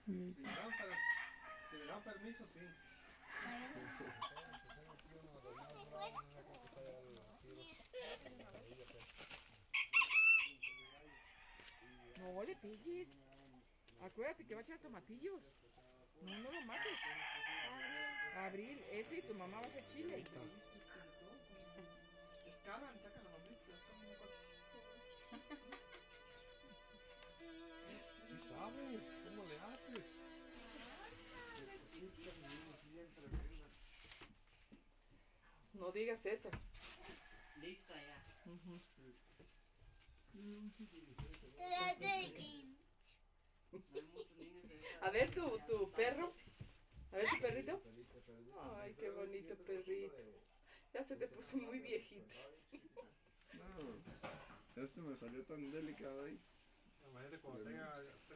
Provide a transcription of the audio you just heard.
Si me dan permiso, sí. No le pegues. Acuérdate que va a echar tomatillos. No, no lo mates. Abril, ese y tu mamá va a hacer chile. Escaban, sacan la lombriz. Si sabes, ¿cómo le haces? No digas eso. Lista ya. A ver tu perro. A ver tu perrito. Ay, qué bonito perrito. Ya se te puso muy viejito. No, este me salió tan delicado ahí. Imagínate cuando tenga